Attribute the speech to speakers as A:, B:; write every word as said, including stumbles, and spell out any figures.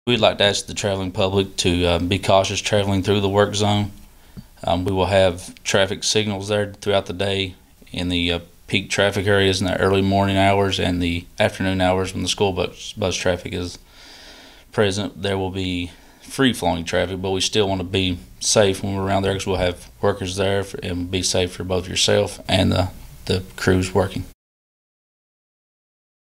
A: We'd like to ask the traveling public to uh, be cautious traveling through the work zone. Um, we will have traffic signals there throughout the day in the uh, peak traffic areas in the early morning hours and the afternoon hours when the school bus, bus traffic is present. There will be free-flowing traffic, but we still want to be safe when we're around there because we'll have workers there for, and be safe for both yourself and the, the crews working.